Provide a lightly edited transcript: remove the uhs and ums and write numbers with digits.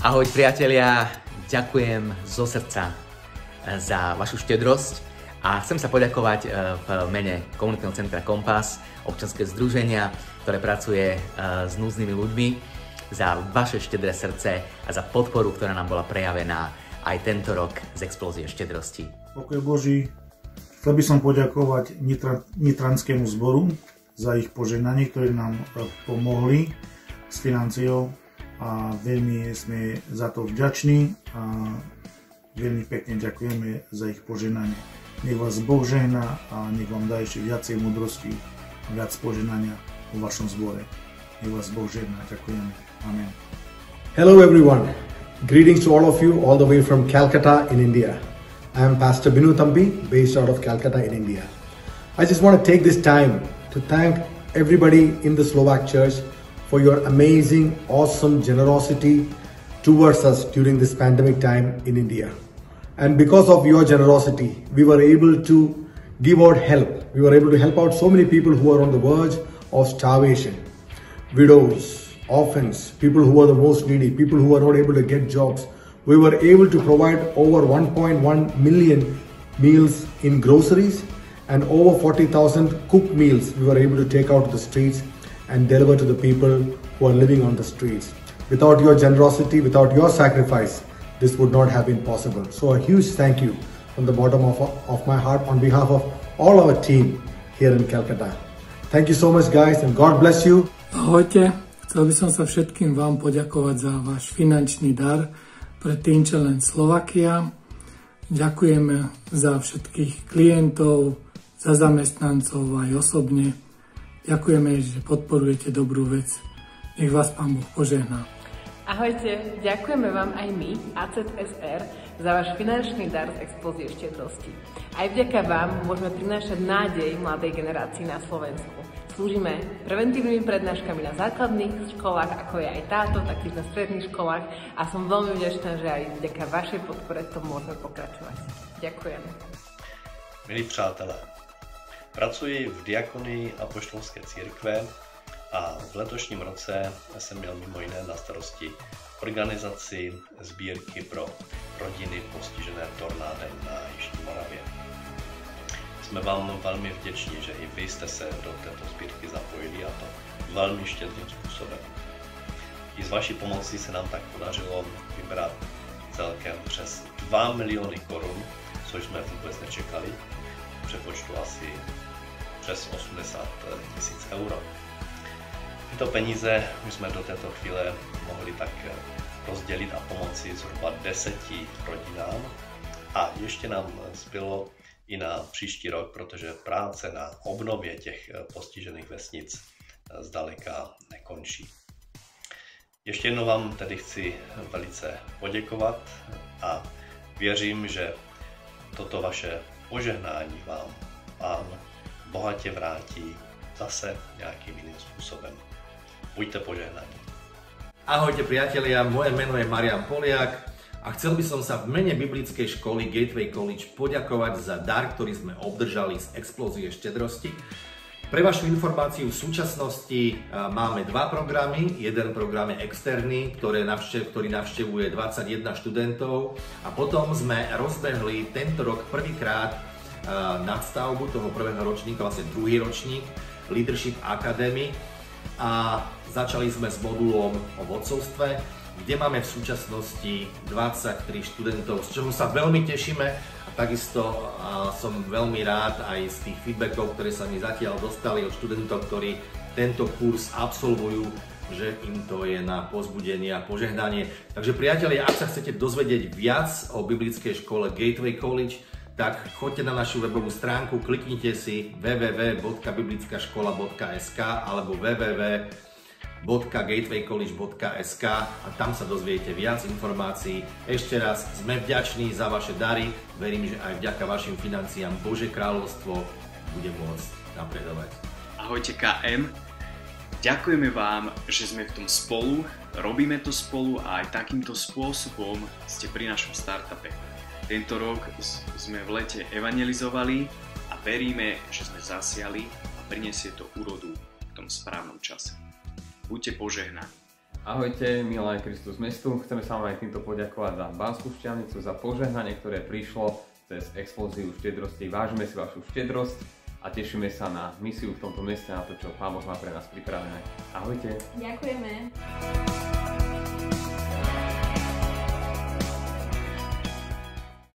Ahoj priatelia, ďakujem zo srdca za vašu štedrosť a chcem sa poďakovať v mene Komunitného centra Kompas, občianskeho združenia, ktoré pracuje s núdznymi ľuďmi, za vaše štedré srdce a za podporu, ktorá nám bola prejavená aj tento rok z Explózie štedrosti. Pokoj Boží, chcel by som poďakovať Nitranskému zboru za ich požehnanie, ktoré nám pomohli s financiou. A veľmi sme za to vďační a veľmi pekne ďakujeme za ich požehnanie. Nech vás Boh žehná a nech vám dá ešte viacej múdrosti a viac požehnania vo vašom zbore. Nech vás Boh žehná. Ďakujeme. Amen. Hello everyone. Greetings to all of you all the way from Calcutta in India. I am Pastor Binu Thambi, based out of Calcutta in India. I just want to take this time to thank everybody in the Slovak Church for your amazing, awesome generosity towards us during this pandemic time in India. And because of your generosity, we were able to give out help. We were able to help out so many people who are on the verge of starvation. Widows, orphans, people who are the most needy, people who are not able to get jobs. We were able to provide over 1.1 million meals in groceries and over 40,000 cooked meals we were able to take out to the streets and deliver to the people who are living on the streets. Without your generosity, without your sacrifice, this would not have been possible. So a huge thank you from the bottom of my heart on behalf of all our team here in Calcutta. Thank you so much guys and God bless you. Ahojte, chcel by som sa všetkým vám poďakovať za váš finančný dar pre Teen Challenge Slovakia. Ďakujeme za všetkých klientov, za zamestnancov aj osobne. Ďakujeme, že podporujete dobrú vec. Nech vás Pán Boh požehná. Ahojte, ďakujeme vám aj my, ACSR, za váš finančný dar z Explózie štedrosti. Aj vďaka vám môžeme prinášať nádej mladej generácii na Slovensku. Slúžime preventívnymi prednáškami na základných školách, ako je aj táto, taktiež na stredných školách a som veľmi vďačná, že aj vďaka vašej podpore to môžeme pokračovať. Ďakujem. Milí přátelé, pracuji v diakonii Apoštolské církve a v letošním roce jsem měl mimo jiné na starosti organizaci sbírky pro rodiny postižené tornádem na Jižní Moravě. Jsme vám velmi vděční, že i vy jste se do této sbírky zapojili a to velmi štědrým způsobem. I s vaší pomocí se nám tak podařilo vybrat celkem přes 2 miliony korun, což jsme vůbec nečekali. V přepočtu asi přes 80 000 euro. Tyto peníze už jsme do této chvíle mohli tak rozdělit a pomoci zhruba 10 rodinám a ještě nám zbylo i na příští rok, protože práce na obnově těch postižených vesnic zdaleka nekončí. Ještě jednou vám tedy chci velice poděkovat a věřím, že toto vaše požehnání vám Pán bohatě vrátí zase nějakým jiným způsobem. Buďte požehnaní. Ahojte priatelia, moje meno je Marian Poliak a chcel by som sa v mene biblickej školy Gateway College poďakovať za dar, ktorý sme obdržali z Explózie štedrosti. Pre vašu informáciu v súčasnosti máme dva programy. Jeden program je externý, ktorý navštevuje 21 študentov a potom sme rozbehli tento rok prvýkrát nadstavbu toho prvého ročníka, vlastne druhý ročník Leadership Academy a začali sme s modulom o vodcovstve, kde máme v súčasnosti 23 študentov, z čoho sa veľmi tešíme a takisto som veľmi rád aj z tých feedbackov, ktoré sa mi zatiaľ dostali od študentov, ktorí tento kurz absolvujú, že im to je na povzbudenie a požehnanie. Takže priatelia, ak sa chcete dozvedieť viac o biblickej škole Gateway College, tak choďte na našu webovú stránku, kliknite si www.biblickaškola.sk alebo www.gatewaycollege.sk a tam sa dozviete viac informácií. Ešte raz sme vďační za vaše dary, verím, že aj vďaka vašim financiám Božie kráľovstvo bude môcť napredovať. Ahojte KM, ďakujeme vám, že sme v tom spolu, robíme to spolu a aj takýmto spôsobom ste pri našom startupe. Tento rok sme v lete evangelizovali a veríme, že sme zasiali a prinesie to úrodu v tom správnom čase. Buďte požehnaní. Ahojte, milé Kristus mestu. Chceme sa vám aj týmto poďakovať za Banskú Štiavnicu, za požehnanie, ktoré prišlo cez Explóziu štedrosti. Vážime si vašu štedrosť a tešíme sa na misiu v tomto meste, na to, čo Pán Boh má pre nás pripravené. Ahojte. Ďakujeme.